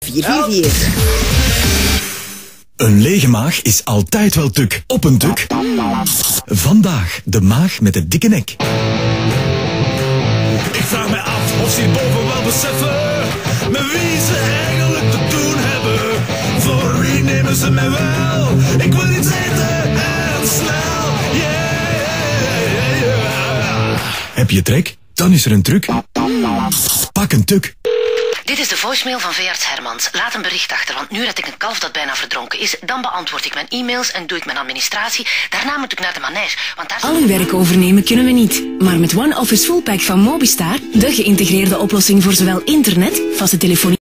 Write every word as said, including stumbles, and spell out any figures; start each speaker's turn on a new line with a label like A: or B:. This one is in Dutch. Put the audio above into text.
A: vier vier vier.
B: Een lege maag is altijd wel tuk. Op een tuk. Vandaag de maag met de dikke nek.
C: Ik vraag me af of ze hierboven wel beseffen met wie ze eigenlijk te doen hebben. Voor wie nemen ze mij wel? Ik wil iets eten en snel. Yeah, yeah, yeah.
B: Heb je trek? Dan is er een truc. Pak een tuk.
D: Dit is de voicemail van veearts Hermans. Laat een bericht achter, want nu red ik een kalf dat bijna verdronken is. Dan beantwoord ik mijn e-mails en doe ik mijn administratie. Daarna moet ik naar de manege, want daar...
E: Al uw werk overnemen kunnen we niet. Maar met One Office Full Pack van Mobistar, de geïntegreerde oplossing voor zowel internet, vaste telefonie...